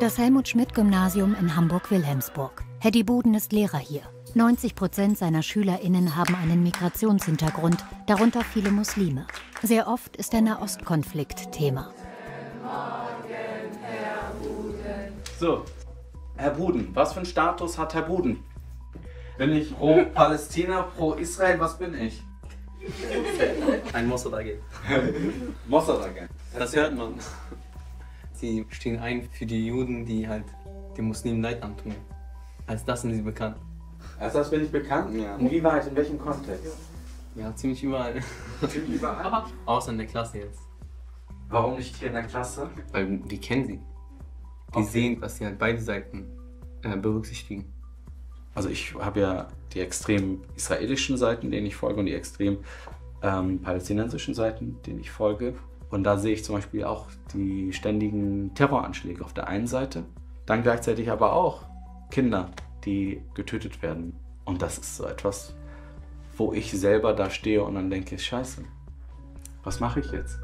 Das Helmut-Schmidt-Gymnasium in Hamburg-Wilhelmsburg. Hedy Buden ist Lehrer hier. 90% seiner SchülerInnen haben einen Migrationshintergrund, darunter viele Muslime. Sehr oft ist der Nahostkonflikt Thema. So, Herr Buden, was für einen Status hat Herr Buden? Bin ich pro Palästina, pro Israel, was bin ich? Ein Mossad-Agent. Mossad-Agent. Das hört man. Sie stehen ein für die Juden, die halt den Muslimen Leid antun. Als das sind sie bekannt. Als das bin ich bekannt? Ja. Inwieweit, in welchem Kontext? Ja, ziemlich überall. Ziemlich überall? Außer in der Klasse jetzt. Warum nicht hier in der Klasse? Weil die kennen sie. Die sehen, dass sie halt beide Seiten berücksichtigen. Also ich habe ja die extrem israelischen Seiten, denen ich folge, und die extrem palästinensischen Seiten, denen ich folge. Und da sehe ich zum Beispiel auch die ständigen Terroranschläge auf der einen Seite, dann gleichzeitig aber auch Kinder, die getötet werden. Und das ist so etwas, wo ich selber da stehe und dann denke, scheiße, was mache ich jetzt?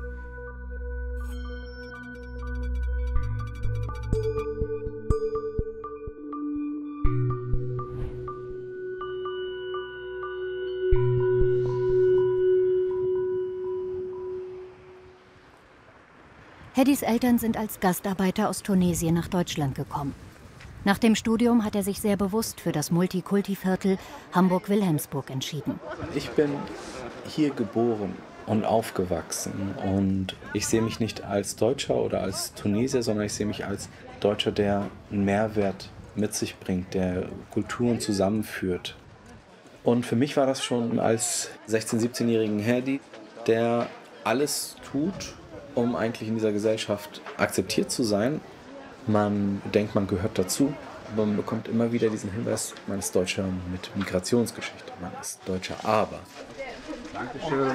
Hedys Eltern sind als Gastarbeiter aus Tunesien nach Deutschland gekommen. Nach dem Studium hat er sich sehr bewusst für das Multikulti-Viertel Hamburg-Wilhelmsburg entschieden. Ich bin hier geboren und aufgewachsen und ich sehe mich nicht als Deutscher oder als Tunesier, sondern ich sehe mich als Deutscher, der einen Mehrwert mit sich bringt, der Kulturen zusammenführt. Und für mich war das schon als 16-, 17-jährigen Hedy, der alles tut, um eigentlich in dieser Gesellschaft akzeptiert zu sein. Man denkt, man gehört dazu, aber man bekommt immer wieder diesen Hinweis, man ist Deutscher mit Migrationsgeschichte, man ist Deutscher, aber. Dankeschön.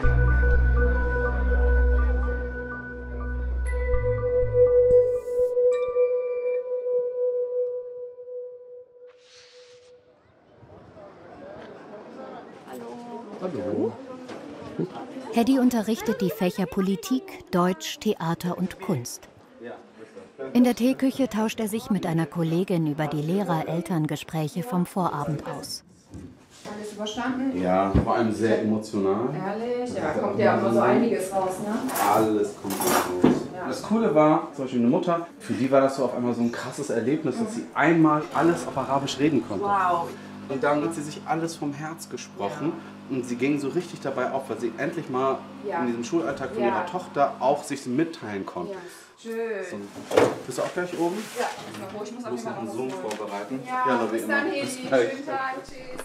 Hallo. Hedy unterrichtet die Fächer Politik, Deutsch, Theater und Kunst. In der Teeküche tauscht er sich mit einer Kollegin über die Lehrer-Eltern-Gespräche vom Vorabend aus. Alles überstanden? Ja, vor allem sehr emotional. Ehrlich? Ja, kommt ja immer so einiges raus, ne? Alles kommt raus. Ja. Das Coole war, zum Beispiel eine Mutter, für die war das so auf einmal so ein krasses Erlebnis, dass sie einmal alles auf Arabisch reden konnte. Wow. Und dann hat sie sich alles vom Herz gesprochen. Und sie ging so richtig dabei auf, weil sie endlich mal in diesem Schulalltag von ihrer Tochter auch sich mitteilen konnte. Ja. Schön. So, bist du auch gleich oben? Ja, ich muss noch einen Zoom vorbereiten. Ja, bis dann, Hedy. Schönen Tag. Tschüss.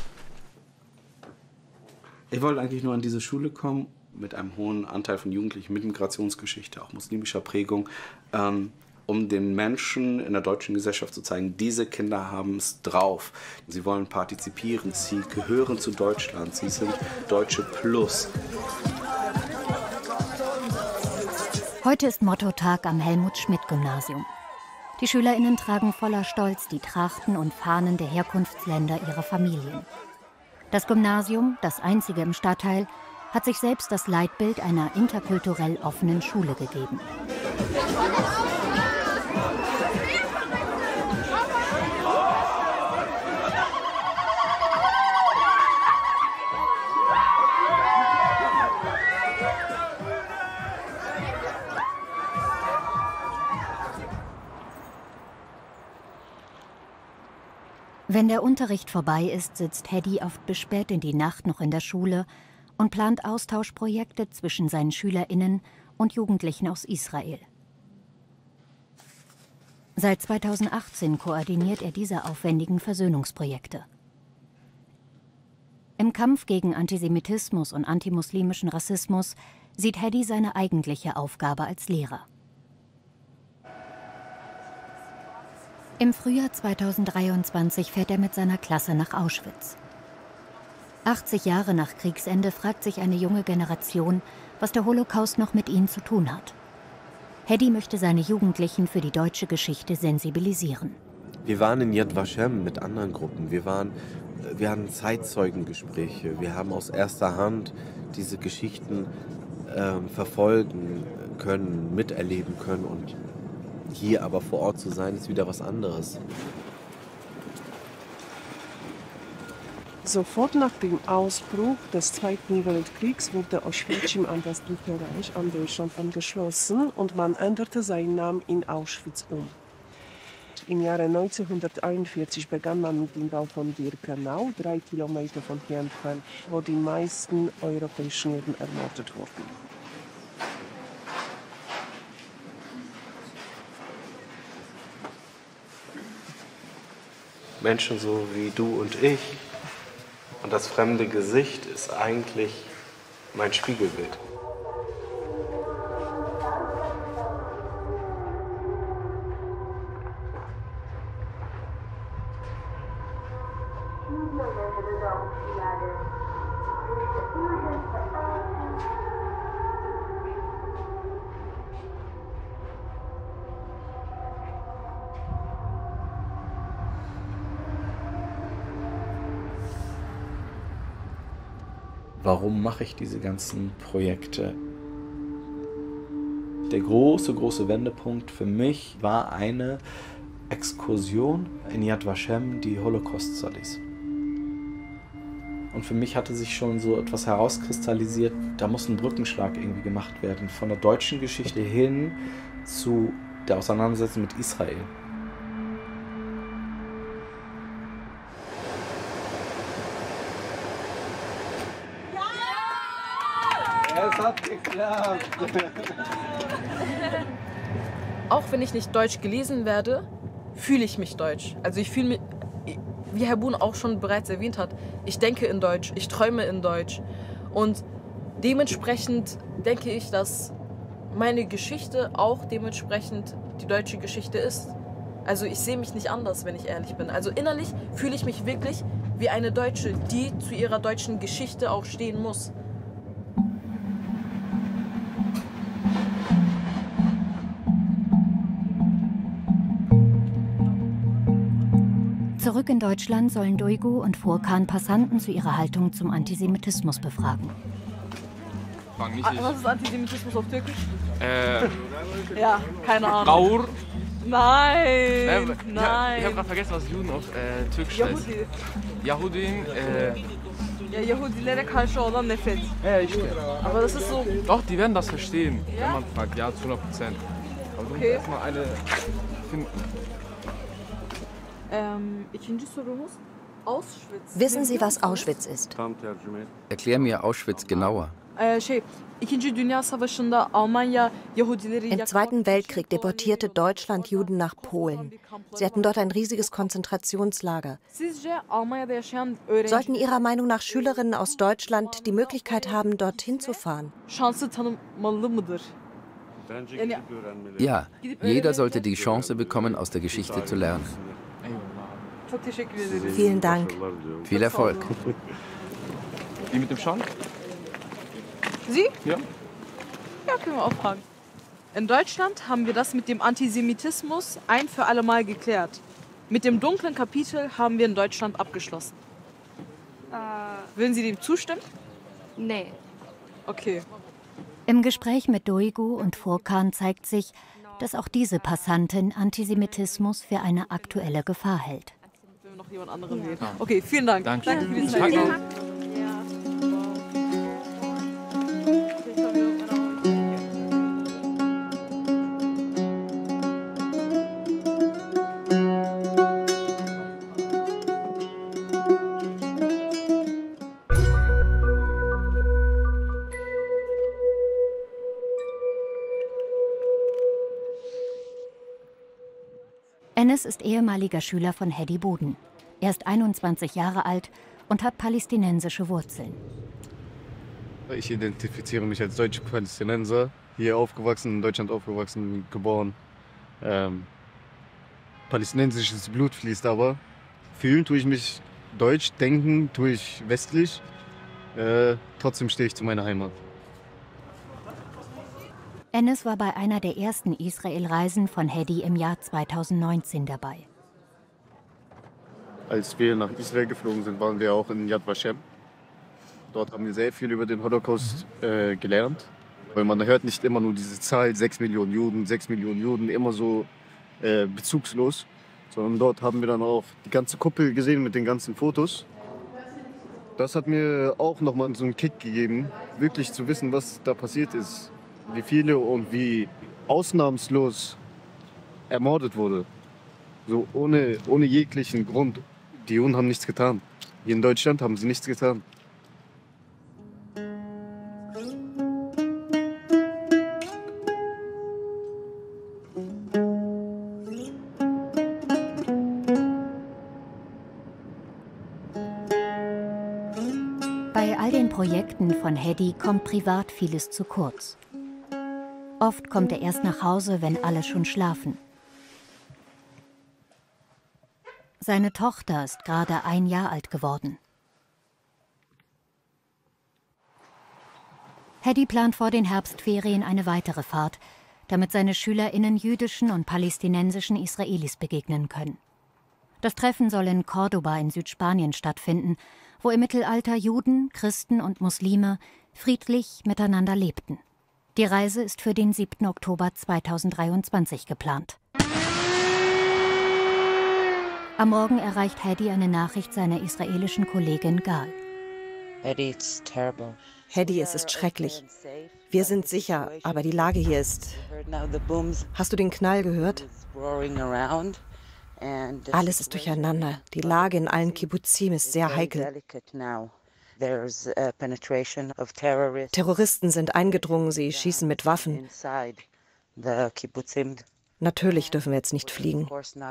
Ich wollte eigentlich nur an diese Schule kommen, mit einem hohen Anteil von Jugendlichen mit Migrationsgeschichte, auch muslimischer Prägung, um den Menschen in der deutschen Gesellschaft zu zeigen, diese Kinder haben es drauf. Sie wollen partizipieren, sie gehören zu Deutschland, sie sind Deutsche Plus. Heute ist Mottotag am Helmut-Schmidt-Gymnasium. Die SchülerInnen tragen voller Stolz die Trachten und Fahnen der Herkunftsländer ihrer Familien. Das Gymnasium, das einzige im Stadtteil, hat sich selbst das Leitbild einer interkulturell offenen Schule gegeben. Wenn der Unterricht vorbei ist, sitzt Hedy oft bis spät in die Nacht noch in der Schule und plant Austauschprojekte zwischen seinen SchülerInnen und Jugendlichen aus Israel. Seit 2018 koordiniert er diese aufwendigen Versöhnungsprojekte. Im Kampf gegen Antisemitismus und antimuslimischen Rassismus sieht Hedy seine eigentliche Aufgabe als Lehrer. Im Frühjahr 2023 fährt er mit seiner Klasse nach Auschwitz. 80 Jahre nach Kriegsende fragt sich eine junge Generation, was der Holocaust noch mit ihnen zu tun hat. Hedy möchte seine Jugendlichen für die deutsche Geschichte sensibilisieren. Wir waren in Yad Vashem mit anderen Gruppen. Wir hatten Zeitzeugengespräche. Wir haben aus erster Hand diese Geschichten verfolgen können, miterleben können. Und Hier aber vor Ort zu sein, ist wieder was anderes. Sofort nach dem Ausbruch des Zweiten Weltkriegs wurde Oświęcim an das Dritte Reich an Deutschland angeschlossen und man änderte seinen Namen in Auschwitz um. Im Jahre 1941 begann man mit dem Bau von Birkenau, 3 Kilometer von hier entfernt, wo die meisten europäischen Juden ermordet wurden. Menschen so wie du und ich. Und das fremde Gesicht ist eigentlich mein Spiegelbild. Warum mache ich diese ganzen Projekte? Der große Wendepunkt für mich war eine Exkursion in Yad Vashem, die Holocaust-Studies. Und für mich hatte sich schon so etwas herauskristallisiert, da muss ein Brückenschlag irgendwie gemacht werden, von der deutschen Geschichte hin zu der Auseinandersetzung mit Israel. Es hat geklappt. Auch wenn ich nicht deutsch gelesen werde, fühle ich mich deutsch. Also ich fühle mich, wie Herr Boon auch schon bereits erwähnt hat, ich denke in Deutsch, ich träume in Deutsch. Und dementsprechend denke ich, dass meine Geschichte auch dementsprechend die deutsche Geschichte ist. Also ich sehe mich nicht anders, wenn ich ehrlich bin. Also innerlich fühle ich mich wirklich wie eine Deutsche, die zu ihrer deutschen Geschichte auch stehen muss. Zurück in Deutschland sollen Duygu und Furkan Passanten zu ihrer Haltung zum Antisemitismus befragen. Was ist Antisemitismus auf Türkisch? Ja, keine Ahnung. Raur. Nein, Ich habe gerade vergessen, was Juden auf Türkisch heißt. Yahudin. Ja, Yahudilere karşı olan nefret. Ja, ich Aber das ist so... Doch, die werden das verstehen, Ja? wenn man fragt. Ja, zu 100%. Aber du musst erstmal eine finden. İkinci sorumuz Auschwitz. Wissen Sie, was Auschwitz ist? Erklär mir Auschwitz genauer. İkinci Dünya Savaşı'nda Almanya Yahudileri... Im Zweiten Weltkrieg deportierte Deutschland Juden nach Polen. Sie hatten dort ein riesiges Konzentrationslager. Sizce Almanya'da yaşayan öğrenci... Sollten Ihrer Meinung nach Schülerinnen aus Deutschland die Möglichkeit haben, dorthin zu fahren? Şansı tanımalı mıdır? Ja, jeder sollte die Chance bekommen, aus der Geschichte zu lernen. Çok teşekkür ederiz. Vielen Dank. Viel Erfolg. Die mit dem Schal? Sie? Ja. Ja, können wir auch fragen. In Deutschland haben wir das mit dem Antisemitismus ein für alle Mal geklärt. Mit dem dunklen Kapitel haben wir in Deutschland abgeschlossen. Würden Sie dem zustimmen? Nee. Okay. Im Gespräch mit Duygu und Furkan zeigt sich, dass auch diese Passantin Antisemitismus für eine aktuelle Gefahr hält. Wenn wir noch jemand anderen wählen. Okay, vielen Dank. Danke. Danke für die Zeit. Enes ist ehemaliger Schüler von Hedi Boden. Er ist 21 Jahre alt und hat palästinensische Wurzeln. Ich identifiziere mich als deutscher Palästinenser, hier aufgewachsen, in Deutschland aufgewachsen, geboren. Palästinensisches Blut fließt aber. Fühlen tue ich mich deutsch, denken tue ich westlich. Trotzdem stehe ich zu meiner Heimat. Enes war bei einer der ersten Israel-Reisen von Hedi im Jahr 2019 dabei. Als wir nach Israel geflogen sind, waren wir auch in Yad Vashem. Dort haben wir sehr viel über den Holocaust gelernt. Weil man hört nicht immer nur diese Zahl, 6 Millionen Juden, 6 Millionen Juden, immer so bezugslos, sondern dort haben wir dann auch die ganze Kuppel gesehen mit den ganzen Fotos. Das hat mir auch nochmal so einen Kick gegeben, wirklich zu wissen, was da passiert ist, wie viele und wie ausnahmslos ermordet wurde. So ohne jeglichen Grund. Die Juden haben nichts getan. Hier in Deutschland haben sie nichts getan. Bei all den Projekten von Hedi kommt privat vieles zu kurz. Oft kommt er erst nach Hause, wenn alle schon schlafen. Seine Tochter ist gerade 1 Jahr alt geworden. Hedi plant vor den Herbstferien eine weitere Fahrt, damit seine SchülerInnen jüdischen und palästinensischen Israelis begegnen können. Das Treffen soll in Cordoba in Südspanien stattfinden, wo im Mittelalter Juden, Christen und Muslime friedlich miteinander lebten. Die Reise ist für den 7. Oktober 2023 geplant. Am Morgen erreicht Hedi eine Nachricht seiner israelischen Kollegin Gal. Hedi, es ist schrecklich. Wir sind sicher, aber die Lage hier ist... Hast du den Knall gehört? Alles ist durcheinander. Die Lage in allen Kibbuzim ist sehr heikel. Terroristen sind eingedrungen, sie schießen mit Waffen. Natürlich dürfen wir jetzt nicht fliegen.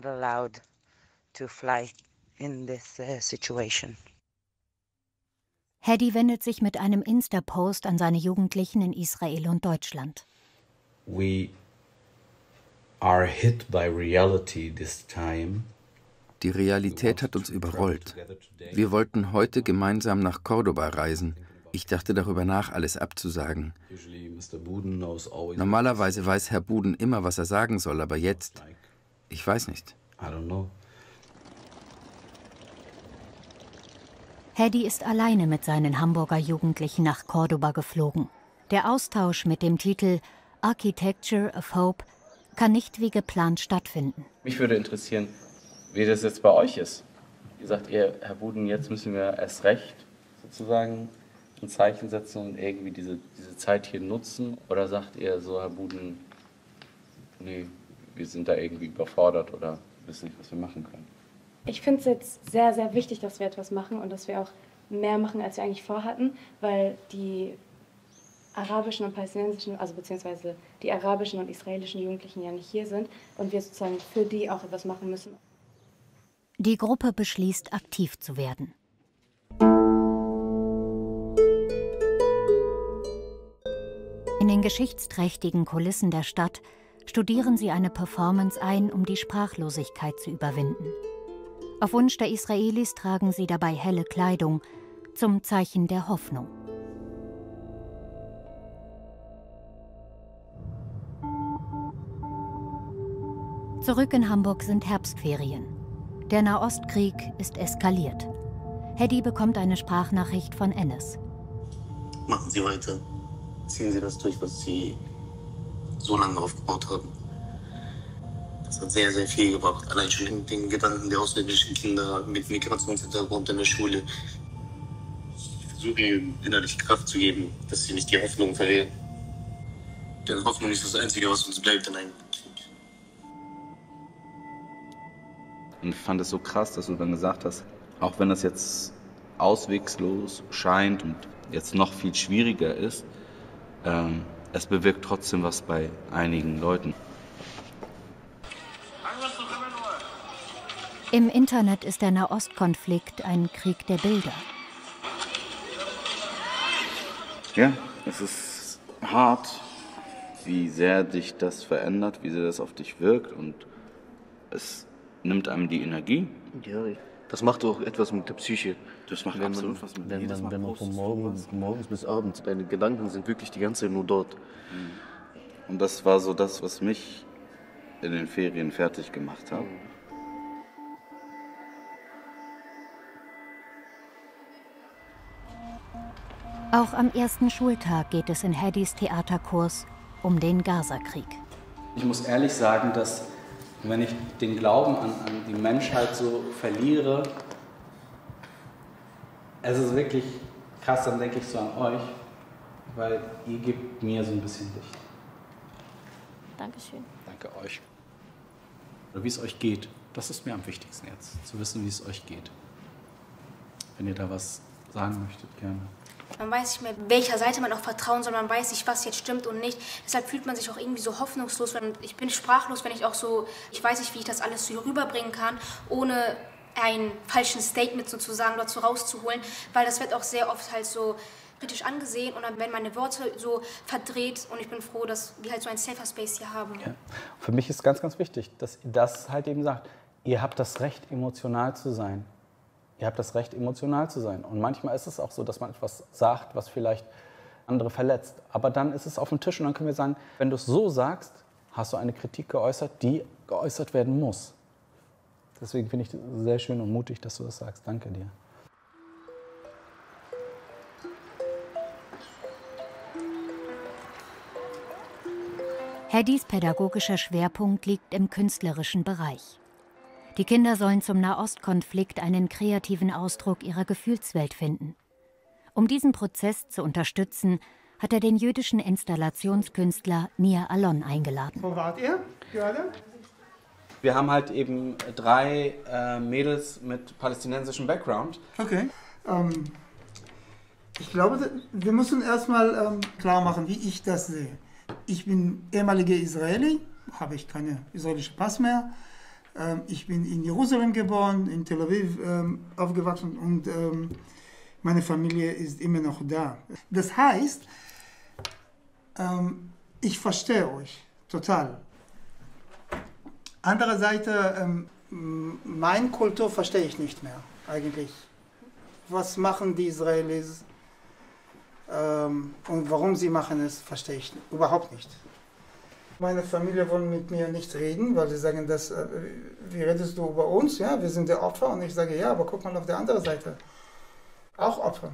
Hedi wendet sich mit einem Insta-Post an seine Jugendlichen in Israel und Deutschland. We are hit by reality this time. Die Realität hat uns überrollt. Wir wollten heute gemeinsam nach Cordoba reisen. Ich dachte darüber nach, alles abzusagen. Normalerweise weiß Herr Buden immer, was er sagen soll, aber jetzt, ich weiß nicht. Hedi ist alleine mit seinen Hamburger Jugendlichen nach Cordoba geflogen. Der Austausch mit dem Titel Architecture of Hope kann nicht wie geplant stattfinden. Mich würde interessieren, wie das jetzt bei euch ist. Ihr sagt, Herr Buden, jetzt müssen wir erst recht sozusagen ein Zeichen setzen und irgendwie diese Zeit hier nutzen? Oder sagt ihr so, Herr Buden, nee, wir sind da irgendwie überfordert oder wissen nicht, was wir machen können? Ich finde es jetzt sehr, sehr wichtig, dass wir etwas machen und dass wir auch mehr machen, als wir eigentlich vorhatten, weil die arabischen und palästinensischen, also beziehungsweise die arabischen und israelischen Jugendlichen ja nicht hier sind und wir sozusagen für die auch etwas machen müssen. Die Gruppe beschließt, aktiv zu werden. In den geschichtsträchtigen Kulissen der Stadt studieren sie eine Performance ein, um die Sprachlosigkeit zu überwinden. Auf Wunsch der Israelis tragen sie dabei helle Kleidung zum Zeichen der Hoffnung. Zurück in Hamburg sind Herbstferien. Der Nahostkrieg ist eskaliert. Hedi bekommt eine Sprachnachricht von Enes. Machen Sie weiter. Ziehen Sie das durch, was Sie so lange aufgebaut haben. Das hat sehr, sehr viel gebracht. Allein schon den Gedanken der ausländischen Kinder mit Migrationshintergrund in der Schule. Ich versuche ihnen innerlich Kraft zu geben, dass sie nicht die Hoffnung verlieren. Denn Hoffnung ist das Einzige, was uns bleibt in einem Krieg. Und ich fand es so krass, dass du dann gesagt hast, auch wenn das jetzt auswegslos scheint und jetzt noch viel schwieriger ist, es bewirkt trotzdem was bei einigen Leuten. Im Internet ist der Nahostkonflikt ein Krieg der Bilder. Ja, es ist hart, wie sehr dich das verändert, wie sehr das auf dich wirkt und es nimmt einem die Energie. Ja, das macht auch etwas mit der Psyche. Das macht absolut was mit Wenn man von morgens bis abends, deine Gedanken sind wirklich die ganze Zeit nur dort. Und das war so das, was mich in den Ferien fertig gemacht hat. Auch am ersten Schultag geht es in Hedis Theaterkurs um den Gazakrieg. Ich muss ehrlich sagen, dass Und wenn ich den Glauben an die Menschheit so verliere, es ist wirklich krass, dann denke ich so an euch, weil ihr gebt mir so ein bisschen Licht. Dankeschön. Danke euch. Oder wie es euch geht, das ist mir am wichtigsten jetzt, zu wissen, wie es euch geht. Wenn ihr da was sagen möchtet, gerne. Man weiß nicht mehr, welcher Seite man auch vertrauen soll. Man weiß nicht, was jetzt stimmt und nicht. Deshalb fühlt man sich auch irgendwie so hoffnungslos. Ich bin sprachlos, wenn ich auch so, ich weiß nicht, wie ich das alles so rüberbringen kann, ohne ein falsches Statement sozusagen dazu rauszuholen, weil das wird auch sehr oft halt so kritisch angesehen und dann werden meine Worte so verdreht und ich bin froh, dass wir halt so einen Safer Space hier haben. Ja. Für mich ist ganz, ganz wichtig, dass ihr das halt eben sagt. Ihr habt das Recht, emotional zu sein. Ihr habt das Recht, emotional zu sein. Und manchmal ist es auch so, dass man etwas sagt, was vielleicht andere verletzt. Aber dann ist es auf dem Tisch und dann können wir sagen, wenn du es so sagst, hast du eine Kritik geäußert, die geäußert werden muss. Deswegen finde ich es sehr schön und mutig, dass du das sagst. Danke dir. Heddies pädagogischer Schwerpunkt liegt im künstlerischen Bereich. Die Kinder sollen zum Nahostkonflikt einen kreativen Ausdruck ihrer Gefühlswelt finden. Um diesen Prozess zu unterstützen, hat er den jüdischen Installationskünstler Nir Alon eingeladen. Wo wart ihr gerade? Wir haben halt eben 3 Mädels mit palästinensischem Background. Okay. Ich glaube, wir müssen erstmal klar machen, wie ich das sehe. Ich bin ehemaliger Israeli, habe ich keinen israelischen Pass mehr. Ich bin in Jerusalem geboren, in Tel Aviv aufgewachsen und meine Familie ist immer noch da. Das heißt, ich verstehe euch total. Andererseits, meine Kultur verstehe ich nicht mehr eigentlich. Was machen die Israelis und warum sie machen es, verstehe ich überhaupt nicht. Meine Familie wollen mit mir nicht reden, weil sie sagen, wie redest du über uns? Ja, wir sind der Opfer. Und ich sage, ja, aber guck mal auf der anderen Seite. Auch Opfer.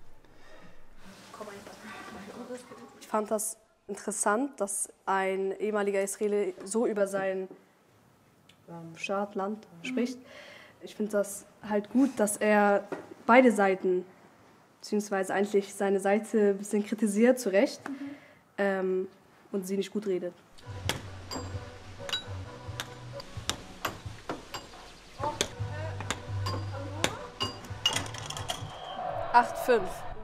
Ich fand das interessant, dass ein ehemaliger Israeli so über sein Staat, Land spricht. Ich finde das halt gut, dass er beide Seiten, beziehungsweise eigentlich seine Seite ein bisschen kritisiert, zu Recht, und sie nicht gut redet. 8,5.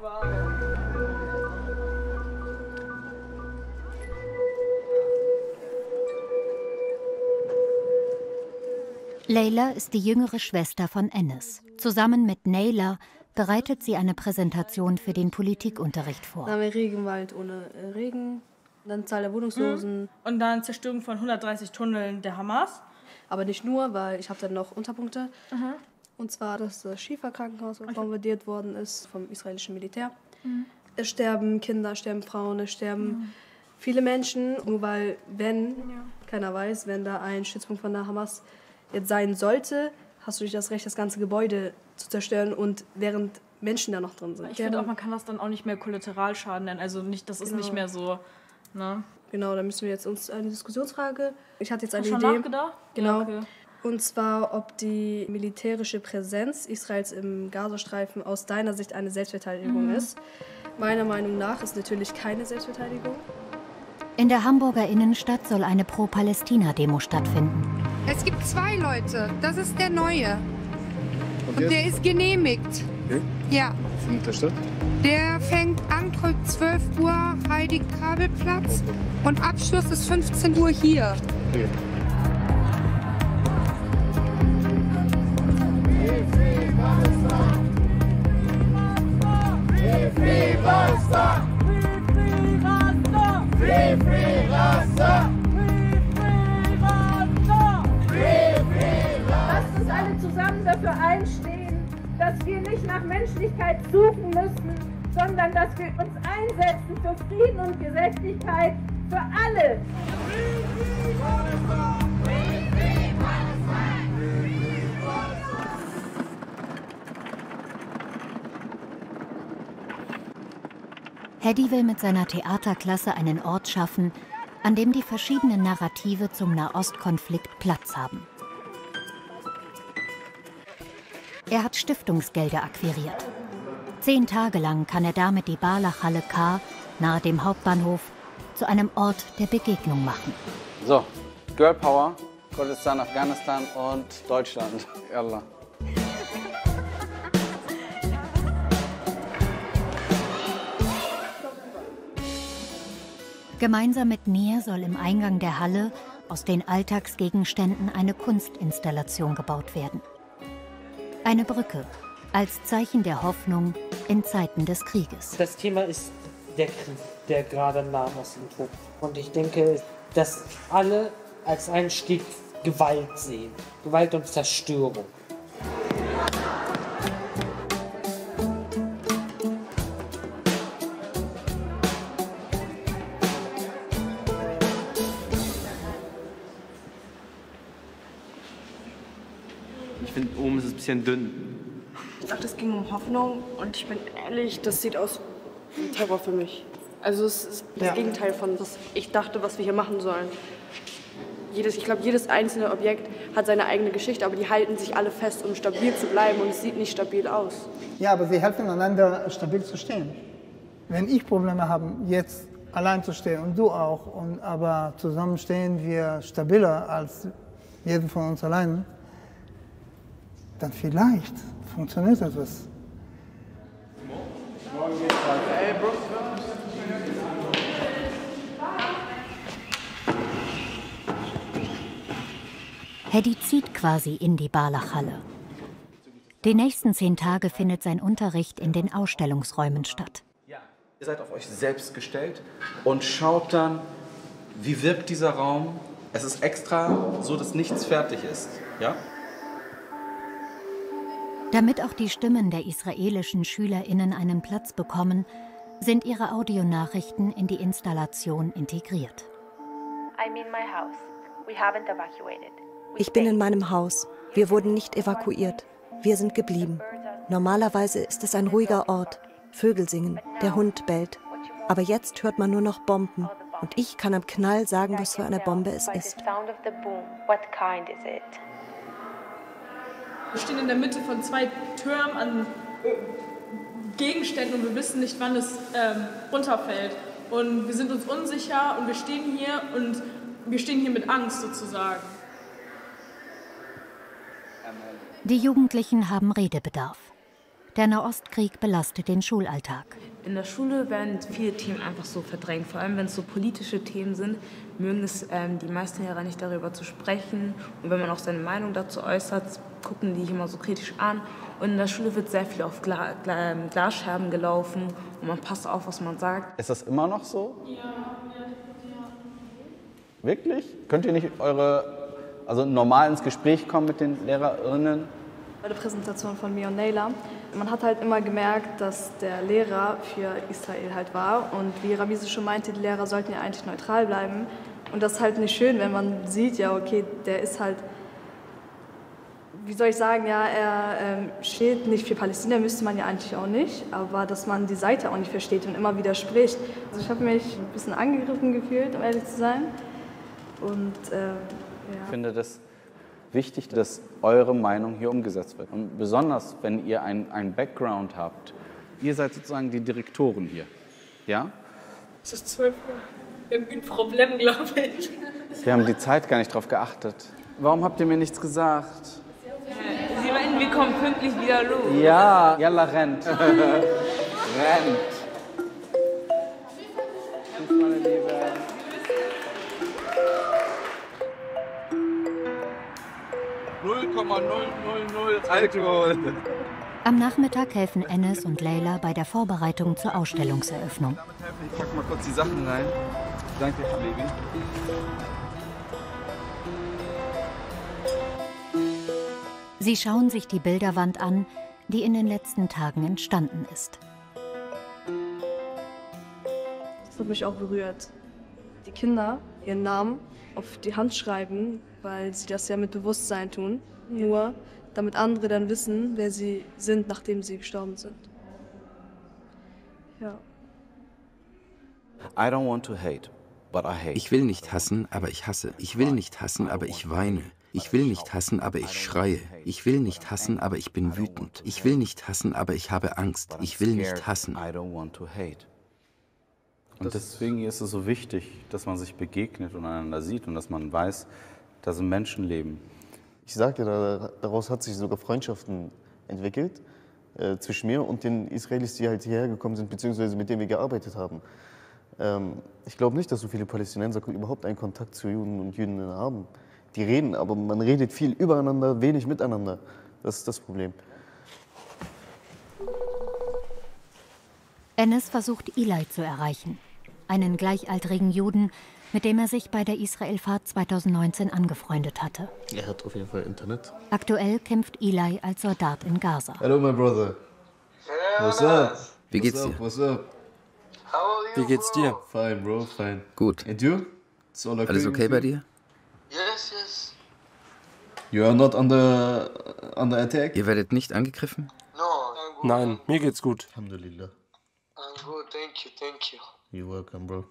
Leila ist die jüngere Schwester von Enes. Zusammen mit Neyla bereitet sie eine Präsentation für den Politikunterricht vor. Dann haben wir Regenwald ohne Regen, dann Zahl der Wohnungslosen. Und dann Zerstörung von 130 Tunneln der Hamas. Aber nicht nur, weil ich habe dann noch Unterpunkte. Und zwar, dass das Shifa-Krankenhaus bombardiert worden ist vom israelischen Militär. Es sterben Kinder, es sterben Frauen, es sterben viele Menschen. Nur weil, keiner weiß, wenn da ein Stützpunkt von der Hamas jetzt sein sollte, hast du nicht das Recht, das ganze Gebäude zu zerstören und während Menschen da noch drin sind. Ich finde auch, man kann das dann auch nicht mehr Kollateralschaden nennen. Also nicht, das ist nicht mehr so, ne? Genau, da müssen wir jetzt uns eine Diskussionsfrage. Ich hatte jetzt eine Hast du Idee. schon nachgedacht? Genau. Ja, okay. Und zwar, ob die militärische Präsenz Israels im Gazastreifen aus deiner Sicht eine Selbstverteidigung ist. Meiner Meinung nach ist natürlich keine Selbstverteidigung. In der Hamburger Innenstadt soll eine Pro-Palästina-Demo stattfinden. Es gibt 2 Leute. Das ist der Neue. Und der ist genehmigt. Okay. Ja. Findet der statt? Der fängt Antritt 12 Uhr, Heidi-Kabelplatz. Und Abschluss ist 15 Uhr hier. Okay. Lasst uns alle zusammen dafür einstehen, dass wir nicht nach Menschlichkeit suchen müssen, sondern dass wir uns einsetzen für Frieden und Gerechtigkeit für alle. Heddy will mit seiner Theaterklasse einen Ort schaffen, an dem die verschiedenen Narrative zum Nahostkonflikt Platz haben. Er hat Stiftungsgelder akquiriert. 10 Tage lang kann er damit die Barlach-Halle K nahe dem Hauptbahnhof zu einem Ort der Begegnung machen. So, Girl Power, Kurdistan, Afghanistan und Deutschland. Yallah. Gemeinsam mit mir soll im Eingang der Halle aus den Alltagsgegenständen eine Kunstinstallation gebaut werden. Eine Brücke als Zeichen der Hoffnung in Zeiten des Krieges. Das Thema ist der Krieg, der gerade im Nahen Osten tobt. Und ich denke, dass alle als einen Stück Gewalt sehen. Gewalt und Zerstörung. Ich finde, oben ist es ein bisschen dünn. Ich dachte, es ging um Hoffnung und ich bin ehrlich, das sieht aus wie Terror für mich. Also es ist das Gegenteil von was ich dachte, was wir hier machen sollen. Ich glaube, jedes einzelne Objekt hat seine eigene Geschichte, aber die halten sich alle fest, um stabil zu bleiben und es sieht nicht stabil aus. Ja, aber sie helfen einander, stabil zu stehen. Wenn ich Probleme habe, jetzt allein zu stehen und du auch, aber zusammen stehen wir stabiler als jeder von uns allein, dann vielleicht funktioniert etwas. Hedy zieht quasi in die Barlach-Halle. Die nächsten 10 Tage findet sein Unterricht in den Ausstellungsräumen statt. Ihr seid auf euch selbst gestellt und schaut dann, wie wirkt dieser Raum. Es ist extra so, dass nichts fertig ist. Ja? Damit auch die Stimmen der israelischen SchülerInnen einen Platz bekommen, sind ihre Audionachrichten in die Installation integriert. Ich bin in meinem Haus. Wir wurden nicht evakuiert. Wir sind geblieben. Normalerweise ist es ein ruhiger Ort. Vögel singen, der Hund bellt. Aber jetzt hört man nur noch Bomben. Und ich kann am Knall sagen, was für eine Bombe es ist. Wir stehen in der Mitte von 2 Türmen an Gegenständen und wir wissen nicht, wann es runterfällt. Und wir sind uns unsicher und wir stehen hier mit Angst sozusagen. Die Jugendlichen haben Redebedarf. Der Nahostkrieg belastet den Schulalltag. In der Schule werden viele Themen einfach so verdrängt. Vor allem, wenn es so politische Themen sind, mögen es die meisten Lehrer nicht, darüber zu sprechen. Und wenn man auch seine Meinung dazu äußert, gucken die sich immer so kritisch an. Und in der Schule wird sehr viel auf Glasscherben gelaufen und man passt auf, was man sagt. Ist das immer noch so? Ja. Wirklich? Könnt ihr nicht normal ins Gespräch kommen mit den LehrerInnen? Bei der Präsentation von mir und Nayla, man hat halt immer gemerkt, dass der Lehrer für Israel halt war. Und wie Ramise schon meinte, die Lehrer sollten ja eigentlich neutral bleiben. Und das ist halt nicht schön, wenn man sieht, ja okay, der ist halt, wie soll ich sagen, ja, er steht nicht für Palästina, müsste man ja eigentlich auch nicht. Aber dass man die Seite auch nicht versteht und immer widerspricht. Also ich habe mich ein bisschen angegriffen gefühlt, um ehrlich zu sein. Und Ich finde das wichtig, dass eure Meinung hier umgesetzt wird. Und besonders, wenn ihr einen Background habt. Ihr seid sozusagen die Direktoren hier. Ja? Es ist 12 Uhr. Wir haben ein Problem, glaube ich. Wir haben die Zeit gar nicht drauf geachtet. Warum habt ihr mir nichts gesagt? Sie meinen, wir kommen pünktlich wieder los. Ja, Yalla rennt. Rennt. Tschüss, meine Liebe. Alkohol. Am Nachmittag helfen Enes und Leila bei der Vorbereitung zur Ausstellungseröffnung. Ich pack mal kurz die Sachen rein. Danke, Baby. Sie schauen sich die Bilderwand an, die in den letzten Tagen entstanden ist. Das hat mich auch berührt. Die Kinder ihren Namen auf die Hand schreiben, weil sie das ja mit Bewusstsein tun. Nur damit andere dann wissen, wer sie sind, nachdem sie gestorben sind. Ja. I don't want to hate, Ich will nicht hassen, aber ich hasse. Ich will nicht hassen, aber ich weine. Ich will nicht hassen, aber ich schreie. Ich will nicht hassen, aber ich bin wütend. Ich will nicht hassen, aber ich habe Angst. Ich will nicht hassen. Und deswegen ist es so wichtig, dass man sich begegnet und einander sieht und dass man weiß, da sind Menschenleben. Ich sage ja, daraus hat sich sogar Freundschaften entwickelt zwischen mir und den Israelis, die halt hierher gekommen sind, beziehungsweise mit denen wir gearbeitet haben. Ich glaube nicht, dass so viele Palästinenser überhaupt einen Kontakt zu Juden und Jüdinnen haben. Die reden, aber man redet viel übereinander, wenig miteinander. Das ist das Problem. Enes versucht Eli zu erreichen, einen gleichaltrigen Juden, mit dem er sich bei der Israelfahrt 2019 angefreundet hatte. Er hat auf jeden Fall Internet. Aktuell kämpft Eli als Soldat in Gaza. Hello, my brother. What's up? Wie geht's dir? What's up? Wie geht's dir? Fine, bro, fine. Gut. And you? It's all okay. Alles okay bei dir? Yes, yes. You are not under attack? Ihr werdet nicht angegriffen? Nein, mir geht's gut. Alhamdulillah. I'm good, thank you. You're welcome, bro.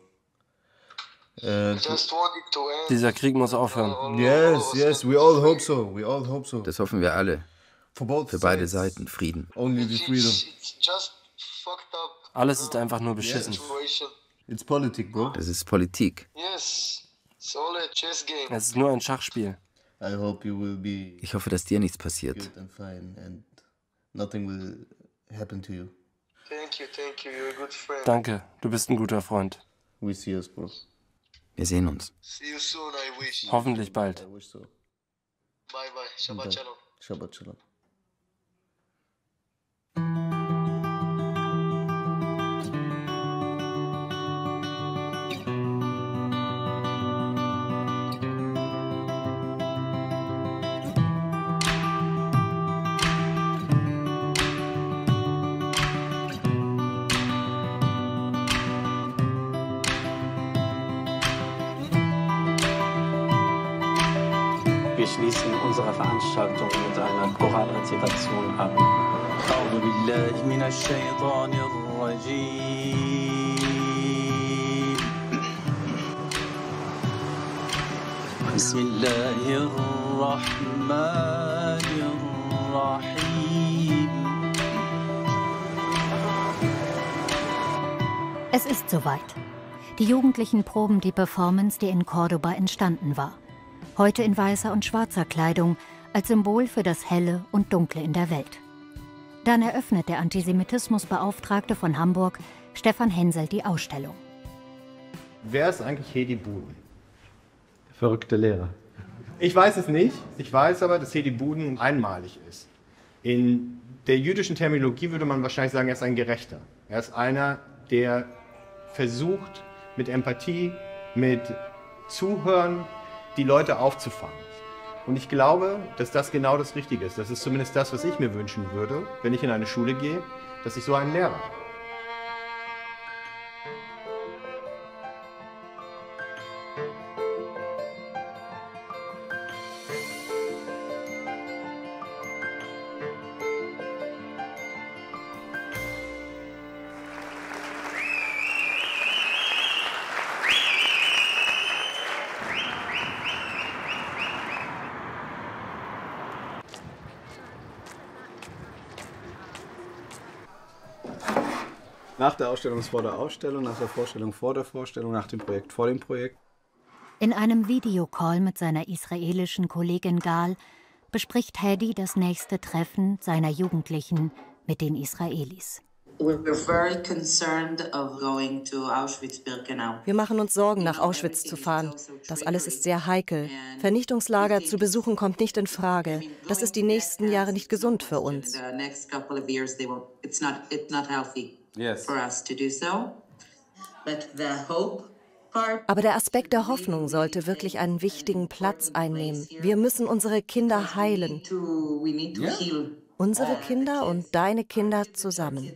Just wanted to end. Dieser Krieg muss aufhören. Yes, we all hope so. Das hoffen wir alle. Für beide Seiten Frieden. Only the freedom. It's just fucked up. Alles ist einfach nur beschissen. Situation. It's politics, bro. Das ist Politik. Yes, it's all a chess game. Es ist nur ein Schachspiel. I hope you will be Ich hoffe, dass dir nichts passiert. good and fine and nothing will happen to you. Thank you, you're a good friend. Danke, du bist ein guter Freund. We see us, bro. Wir sehen uns. See you soon, I wish. Hoffentlich bald. I wish so. Bye bye, Shabbat Shalom. Shabbat Shalom. Wir schließen unsere Veranstaltung mit einer Choralrezitation ab. أعوذ بالله من الشيطان الرجيم بسم الله الرحمن الرحيم. Es ist soweit. Die Jugendlichen proben die Performance, die in Cordoba entstanden war. Heute in weißer und schwarzer Kleidung, als Symbol für das Helle und Dunkle in der Welt. Dann eröffnet der Antisemitismusbeauftragte von Hamburg, Stefan Hensel, die Ausstellung. Wer ist eigentlich Hedi Buden? Verrückte Lehrer. Ich weiß es nicht. Ich weiß aber, dass Hedi Buden einmalig ist. In der jüdischen Terminologie würde man wahrscheinlich sagen, er ist ein Gerechter. Er ist einer, der versucht, mit Empathie, mit Zuhören, die Leute aufzufangen. Und ich glaube, dass das genau das Richtige ist. Das ist zumindest das, was ich mir wünschen würde, wenn ich in eine Schule gehe, dass ich so einen Lehrer habe. Nach der Ausstellung ist vor der Ausstellung, nach der Vorstellung vor der Vorstellung, nach dem Projekt vor dem Projekt. In einem Videocall mit seiner israelischen Kollegin Gal bespricht Hedi das nächste Treffen seiner Jugendlichen mit den Israelis. Wir machen uns Sorgen, nach Auschwitz zu fahren. Das alles ist sehr heikel. Vernichtungslager zu besuchen kommt nicht in Frage. Das ist die nächsten Jahre nicht gesund für uns. Aber der Aspekt der Hoffnung sollte wirklich einen wichtigen Platz einnehmen. Wir müssen unsere Kinder heilen. Unsere Kinder und deine Kinder zusammen.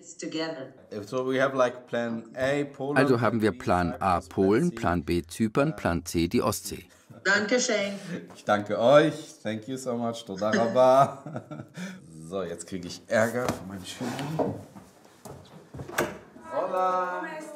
Also haben wir Plan A Polen, Plan B Zypern, Plan C die Ostsee. Dankeschön. Ich danke euch. Thank you so much. Toda rabba. So, jetzt kriege ich Ärger von meinen Schülern. Hola.